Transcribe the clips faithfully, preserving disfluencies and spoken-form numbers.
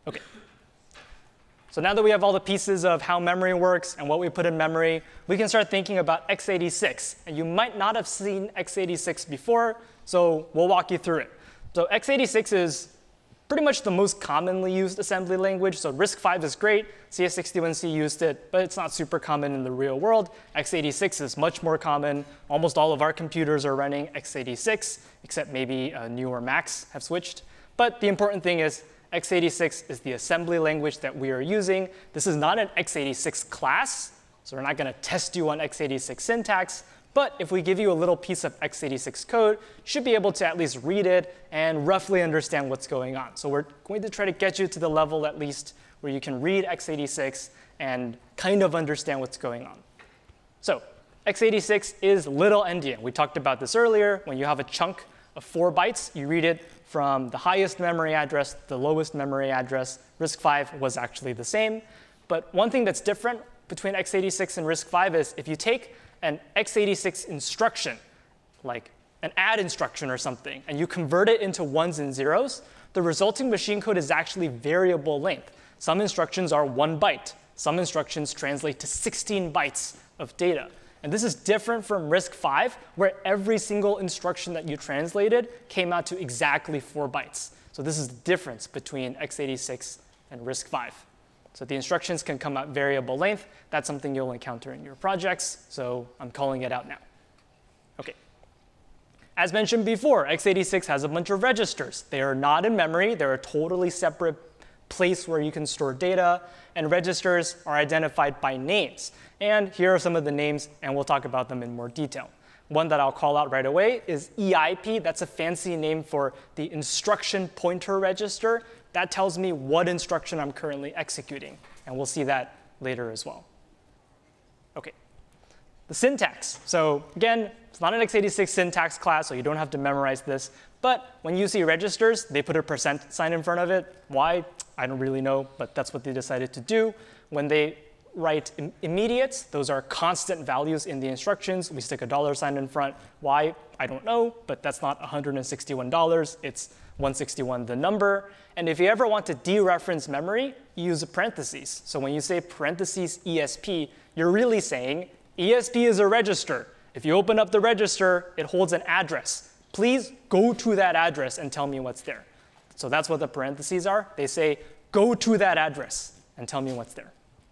OK. So now that we have all the pieces of how memory works and what we put in memory, we can start thinking about x eighty-six. And you might not have seen x eighty-six before, so we'll walk you through it. So x eighty-six is pretty much the most commonly used assembly language. So RISC five is great. C S sixty-one C used it, but it's not super common in the real world. x eighty-six is much more common. Almost all of our computers are running x eighty-six, except maybe uh, newer Macs have switched. But the important thing is x eighty-six is the assembly language that we are using. This is not an x eighty-six class, so we're not going to test you on x eighty-six syntax. But if we give you a little piece of x eighty-six code, you should be able to at least read it and roughly understand what's going on. So we're going to try to get you to the level at least where you can read x eighty-six and kind of understand what's going on. So x eighty-six is little endian. We talked about this earlier. When you have a chunk of four bytes, you read it from the highest memory address to the lowest memory address. RISC five was actually the same. But one thing that's different between x eighty-six and RISC five is if you take an x eighty-six instruction, like an add instruction or something, and you convert it into ones and zeros, the resulting machine code is actually variable length. Some instructions are one byte. Some instructions translate to sixteen bytes of data. And this is different from RISC five, where every single instruction that you translated came out to exactly four bytes. So this is the difference between x eighty-six and RISC five. So the instructions can come out variable length. That's something you'll encounter in your projects. So I'm calling it out now. OK. As mentioned before, x eighty-six has a bunch of registers. They are not in memory. They're a totally separate place where you can store data. And registers are identified by names. And here are some of the names, and we'll talk about them in more detail. One that I'll call out right away is E I P. That's a fancy name for the instruction pointer register. That tells me what instruction I'm currently executing. And we'll see that later as well. OK. The syntax. So again, it's not an x eighty-six syntax class, so you don't have to memorize this. But when you see registers, they put a percent sign in front of it. Why? I don't really know, but that's what they decided to do. When they write im immediates, those are constant values in the instructions. We stick a dollar sign in front. Why? I don't know, but that's not one hundred sixty-one dollars. It's one hundred sixty-one, the number. And if you ever want to dereference memory, you use a parentheses. So when you say parentheses E S P, you're really saying E S P is a register. If you open up the register, it holds an address. Please go to that address and tell me what's there. So that's what the parentheses are. They say, go to that address and tell me what's there.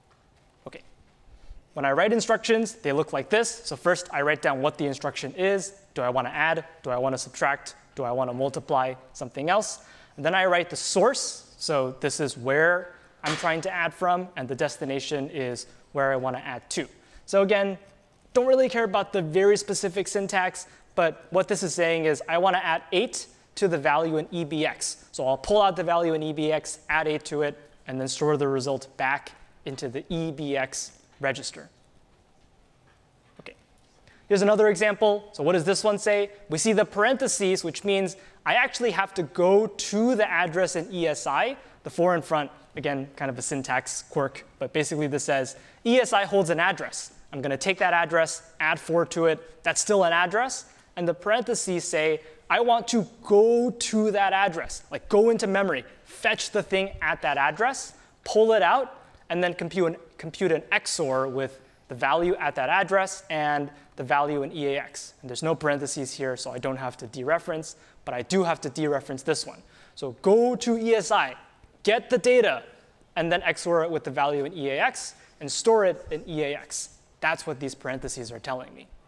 OK. When I write instructions, they look like this. So first, I write down what the instruction is. Do I want to add? Do I want to subtract? Do I want to multiply something else? And then I write the source. So this is where I'm trying to add from. And the destination is where I want to add to. So again, don't really care about the very specific syntax. But what this is saying is I want to add eight to the value in E B X. So I'll pull out the value in E B X, add eight to it, and then store the result back into the E B X register. OK. Here's another example. So what does this one say? We see the parentheses, which means I actually have to go to the address in E S I. The four in front, again, kind of a syntax quirk. But basically, this says E S I holds an address. I'm going to take that address, add four to it. That's still an address. And the parentheses say, I want to go to that address, like go into memory, fetch the thing at that address, pull it out, and then compute an, compute an X O R with the value at that address and the value in E A X. And there's no parentheses here, so I don't have to dereference. But I do have to dereference this one. So go to E S I, get the data, and then X O R it with the value in E A X, and store it in E A X. That's what these parentheses are telling me.